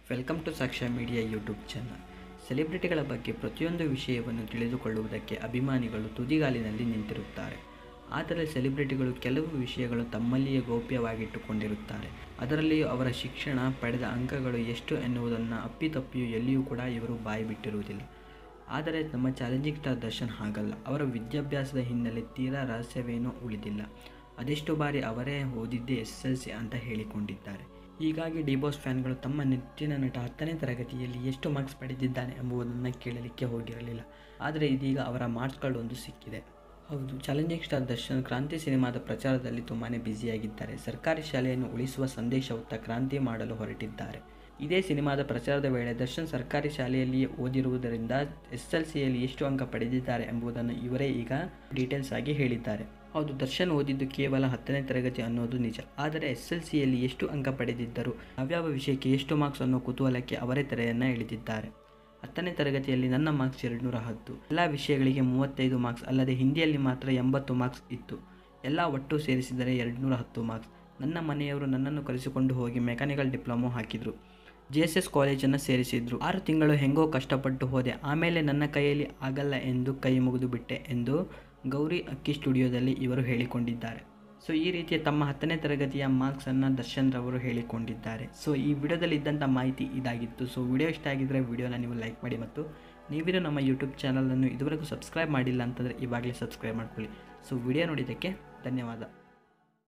Welcome to Sakshya media YouTube channel. ಸೆಲೆಬ್ರಿಟಿಗಳ ಬಗ್ಗೆ ಪ್ರತಿಯೊಂದು ವಿಷಯವನ್ನು ತಿಳಿದುಕೊಳ್ಳುವುದಕ್ಕೆ ಅಭಿಮಾನಿಗಳು ತುದಿಗಾಲಿನಲ್ಲಿ ನಿಂತಿರುತ್ತಾರೆ. ಆದರೆ ಸೆಲೆಬ್ರಿಟಿಗಳು ಕೆಲವು ವಿಷಯಗಳು ತಮ್ಮಲ್ಲಿಯೇ ಗೌಪ್ಯವಾಗಿಟ್ಟುಕೊಂಡಿರುತ್ತಾರೆ. ಅದರಲ್ಲಿಯೂ ಅವರ ಶಿಕ್ಷಣ, ಪಡೆದ ಅಂಕಗಳು ಎಷ್ಟು ಎನ್ನುವುದನ್ನು ಅಪ್ಪಿತಪ್ಪಿಯೂ ಎಲ್ಲಿಯೂ ಕೂಡ ಇವರು ಬಾಯಿ ಬಿಟ್ಟಿರುವುದಿಲ್ಲ. ಆದರೆ ನಮ್ಮ ಚಾಲೆಂಜಿಂಗ್ ಸ್ಟಾರ್ ದರ್ಶನ್ ಹಾಗಲ್ಲ. ಅವರ ವಿದ್ಯಾಭ್ಯಾಸದ ಹಿನ್ನೆಲೆ ತೀರಾ ರಹಸ್ಯವೇನೂ ಉಳಿದಿಲ್ಲ. ಅದೆಷ್ಟು ಬಾರಿ ಅವರೇ ಓದಿದ್ದೇ SSLC ಅಂತ ಹೇಳಿಕೊಂಡಿದ್ದಾರೆ. ಹೀಗಾಗಿ ಡಿ ಬಾಸ್ ಫ್ಯಾನ್ಗಳು ತಮ್ಮ ನೆಚ್ಚಿನ ನಟ 10ನೇ ತರಗತಿಯಲ್ಲಿ ಎಷ್ಟು ಮಾರ್ಕ್ಸ್ ಪಡೆದಿದ್ದಾನೆ ಎಂಬುದನ್ನು ಕೇಳಲಿಕ್ಕೆ ಹೋಗಿರಲಿಲ್ಲ. ಆದರೆ ಇದೀಗ ಅವರ ಮಾರ್ಕ್ಸ್ಗಳೊಂದು ಸಿಕ್ಕಿದೆ. ಹೌದು, ಚಾಲೆಂಜಿಂಗ್ ಸ್ಟಾರ್ ದರ್ಶನ್ ಕ್ರಾಂತಿ ಸಿನಿಮಾದ ಪ್ರಚಾರದಲ್ಲಿ ತುಂಬಾ ಬ್ಯುಸಿಯಾಗಿದ್ದಾರೆ. ಸರ್ಕಾರಿ ಶಾಲೆಯನ್ನು ಉಳಿಸುವ ಸಂದೇಶ ಹೊತ್ತ ಕ್ರಾಂತಿ ಮಾಡಲು ಹೊರಟಿದ್ದಾರೆ. ಇದೇ ಸಿನಿಮಾದ ಪ್ರಚಾರದ ವೇಳೆ ದರ್ಶನ್ ಸರ್ಕಾರಿ ಶಾಲೆಯಲ್ಲಿಯೇ ಓದಿರುವುದರಿಂದ SSLCಯಲ್ಲಿ ಎಷ್ಟು ಅಂಕ ಪಡೆದಿದ್ದಾರೆ ಎಂಬುದನ್ನು ಇವರೇ ಈಗ ಡೀಟೇಲ್ಸ್ ಆಗಿ ಹೇಳಿದ್ದಾರೆ. ಹೌದು, ದರ್ಶನ್ ಓದಿದ್ದು ಕೇವಲ 10ನೇ ತರಗತಿ ಅನ್ನೋದು ನಿಜ. ಆದರೆ SSLCಯಲ್ಲಿ ಎಷ್ಟು ಅಂಕ ಪಡೆದಿದ್ದರು, ಯಾವ್ಯಾವ ವಿಷಯಕ್ಕೆ ಎಷ್ಟು ಮಾರ್ಕ್ಸ್ ಅನ್ನೋ ಕುತೂಹಲಕ್ಕೆ ಅವರೇ ತೆರೆಯನ್ನು ಎಳೆದಿದ್ದಾರೆ. 10ನೇ ತರಗತಿಯಲ್ಲಿ ನನ್ನ ಮಾರ್ಕ್ಸ್ 210, ಎಲ್ಲ ವಿಷಯಗಳಿಗೆ 35 ಮಾರ್ಕ್ಸ್, ಅಲ್ಲದೆ ಹಿಂದಿಯಲ್ಲಿ ಮಾತ್ರ 80 ಮಾರ್ಕ್ಸ್ ಇತ್ತು. ಎಲ್ಲ ಒಟ್ಟು ಸೇರಿಸಿದರೆ 210 ಮಾರ್ಕ್ಸ್. ನನ್ನ ಮನೆಯವರು ನನ್ನನ್ನು ಕರೆಸಿಕೊಂಡು ಹೋಗಿ ಮೆಕ್ಯಾನಿಕಲ್ ಡಿಪ್ಲೊಮೊ ಹಾಕಿದರು. JSS ಕಾಲೇಜನ್ನು ಸೇರಿಸಿದ್ರು. 6 ತಿಂಗಳು ಹೆಂಗೋ ಕಷ್ಟಪಟ್ಟು ಹೋದೆ. ಆಮೇಲೆ ನನ್ನ ಕೈಯಲ್ಲಿ ಆಗಲ್ಲ ಎಂದು ಕೈ ಮುಗಿದು ಬಿಟ್ಟೆ ಎಂದು ಗೌರಿ ಅಕ್ಕಿ ಸ್ಟುಡಿಯೋದಲ್ಲಿ ಇವರು ಹೇಳಿಕೊಂಡಿದ್ದಾರೆ. ಸೊ ಈ ರೀತಿಯ ತಮ್ಮ 10ನೇ ತರಗತಿಯ ಮಾರ್ಕ್ಸನ್ನು ದರ್ಶನ್ ರವರು ಹೇಳಿಕೊಂಡಿದ್ದಾರೆ. ಸೊ ಈ ವಿಡಿಯೋದಲ್ಲಿ ಇದ್ದಂಥ ಮಾಹಿತಿ ಇದಾಗಿತ್ತು. ಸೊ ವಿಡಿಯೋ ಇಷ್ಟ ಆಗಿದ್ದರೆ ವಿಡಿಯೋನ ನೀವು ಲೈಕ್ ಮಾಡಿ, ಮತ್ತು ನೀವಿರೋ ನಮ್ಮ ಯೂಟ್ಯೂಬ್ ಚಾನಲನ್ನು ಇದುವರೆಗೂ ಸಬ್ಸ್ಕ್ರೈಬ್ ಮಾಡಿಲ್ಲ ಅಂತಂದರೆ ಇವಾಗಲೇ ಸಬ್ಸ್ಕ್ರೈಬ್ ಮಾಡ್ಕೊಳ್ಳಿ. ಸೊ ವಿಡಿಯೋ ನೋಡಿದ್ದಕ್ಕೆ ಧನ್ಯವಾದ.